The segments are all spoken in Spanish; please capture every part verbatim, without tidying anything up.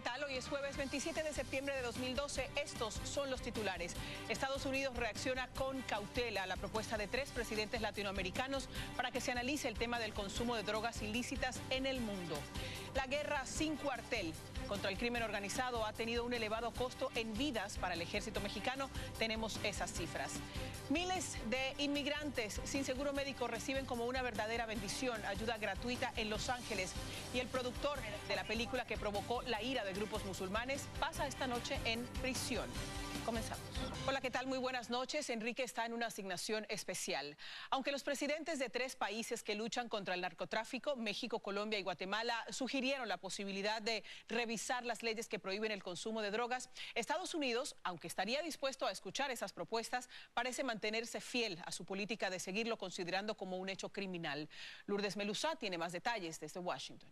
tal? Hoy es jueves veintisiete de septiembre de dos mil doce. Estos son los titulares. Estados Unidos reacciona con cautela a la propuesta de tres presidentes latinoamericanos para que se analice el tema del consumo de drogas ilícitas en el mundo. La guerra sin cuartel contra el crimen organizado ha tenido un elevado costo en vidas para el ejército mexicano. Tenemos esas cifras. Miles de inmigrantes sin seguro médico reciben como una verdadera bendición ayuda gratuita en Los Ángeles. Y el productor de la película que provocó la ira de grupos musulmanes pasa esta noche en prisión. Comenzamos. Hola, ¿qué tal? Muy buenas noches. Enrique está en una asignación especial. Aunque los presidentes de tres países que luchan contra el narcotráfico, México, Colombia y Guatemala, sugirieron la posibilidad de revisar las leyes que prohíben el consumo de drogas, Estados Unidos, aunque estaría dispuesto a escuchar esas propuestas, parece mantenerse fiel a su política de seguirlo considerando como un hecho criminal. Lourdes Melusá tiene más detalles desde Washington.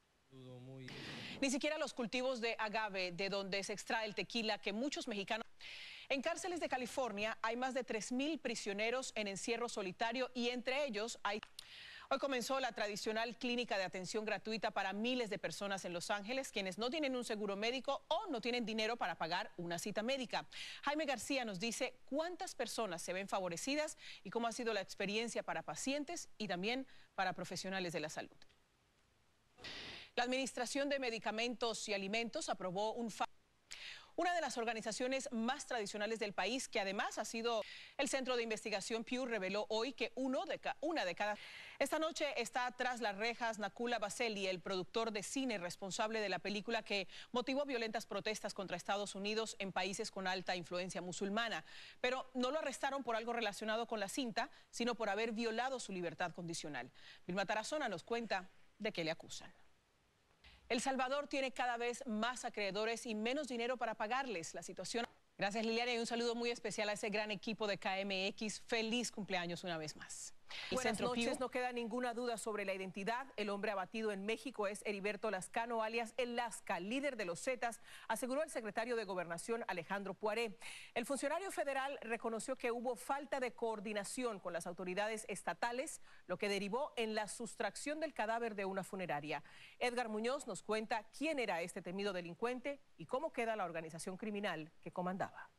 Ni siquiera los cultivos de agave, de donde se extrae el tequila que muchos mexicanos... En cárceles de California hay más de tres mil prisioneros en encierro solitario y entre ellos hay... Hoy comenzó la tradicional clínica de atención gratuita para miles de personas en Los Ángeles, quienes no tienen un seguro médico o no tienen dinero para pagar una cita médica. Jaime García nos dice cuántas personas se ven favorecidas y cómo ha sido la experiencia para pacientes y también para profesionales de la salud. La Administración de Medicamentos y Alimentos aprobó un fa... Una de las organizaciones más tradicionales del país, que además ha sido el Centro de Investigación Pew, reveló hoy que uno de ca... una de cada... Esta noche está tras las rejas Nakula Baseli, el productor de cine responsable de la película que motivó violentas protestas contra Estados Unidos en países con alta influencia musulmana. Pero no lo arrestaron por algo relacionado con la cinta, sino por haber violado su libertad condicional. Vilma Tarazona nos cuenta de qué le acusan. El Salvador tiene cada vez más acreedores y menos dinero para pagarles. La situación... Gracias, Liliana, y un saludo muy especial a ese gran equipo de K M X. Feliz cumpleaños una vez más. Buenas noches. No queda ninguna duda sobre la identidad. El hombre abatido en México es Heriberto Lascano, alias El Lasca, líder de los Zetas, aseguró el secretario de Gobernación Alejandro Poiré. El funcionario federal reconoció que hubo falta de coordinación con las autoridades estatales, lo que derivó en la sustracción del cadáver de una funeraria. Edgar Muñoz nos cuenta quién era este temido delincuente y cómo queda la organización criminal que comandaba.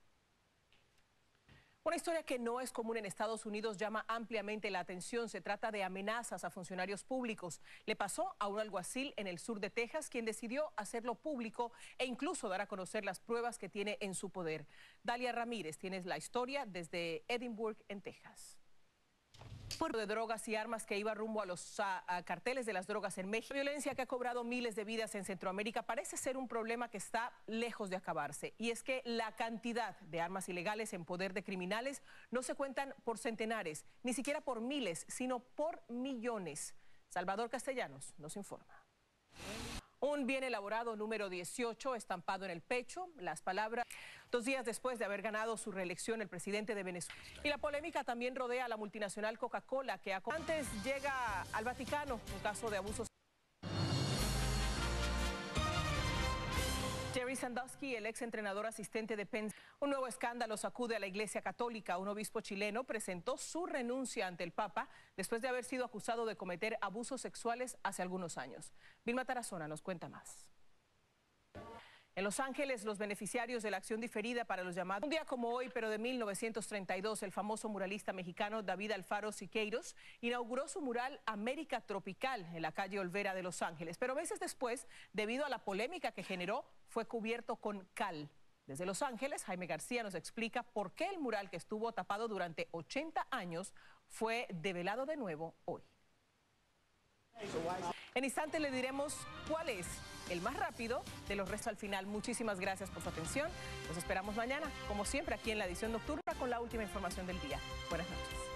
Una historia que no es común en Estados Unidos llama ampliamente la atención. Se trata de amenazas a funcionarios públicos. Le pasó a un alguacil en el sur de Texas, quien decidió hacerlo público e incluso dar a conocer las pruebas que tiene en su poder. Dalia Ramírez tiene la historia desde Edinburgh, en Texas. Por de drogas y armas que iba rumbo a los a, a carteles de las drogas en México. La violencia que ha cobrado miles de vidas en Centroamérica parece ser un problema que está lejos de acabarse. Y es que la cantidad de armas ilegales en poder de criminales no se cuentan por centenares, ni siquiera por miles, sino por millones. Salvador Castellanos nos informa. Un bien elaborado número dieciocho estampado en el pecho, las palabras dos días después de haber ganado su reelección el presidente de Venezuela. Y la polémica también rodea a la multinacional Coca-Cola, que antes llega al Vaticano un caso de abusos. Jerry Sandusky, el ex entrenador asistente de Penn. Un nuevo escándalo sacude a la Iglesia Católica. Un obispo chileno presentó su renuncia ante el Papa después de haber sido acusado de cometer abusos sexuales hace algunos años. Vilma Tarazona nos cuenta más. En Los Ángeles, los beneficiarios de la acción diferida para los llamados... Un día como hoy, pero de mil novecientos treinta y dos, el famoso muralista mexicano David Alfaro Siqueiros inauguró su mural América Tropical en la calle Olvera de Los Ángeles. Pero meses después, debido a la polémica que generó, fue cubierto con cal. Desde Los Ángeles, Jaime García nos explica por qué el mural que estuvo tapado durante ochenta años fue develado de nuevo hoy. En instantes le diremos cuál es el más rápido de los restos al final. Muchísimas gracias por su atención. Los esperamos mañana, como siempre, aquí en la edición nocturna con la última información del día. Buenas noches.